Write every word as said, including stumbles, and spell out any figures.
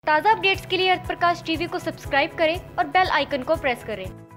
ताज़ा अपडेट्स के लिए अर्थ प्रकाश टीवी को सब्सक्राइब करें और बेल आइकन को प्रेस करें।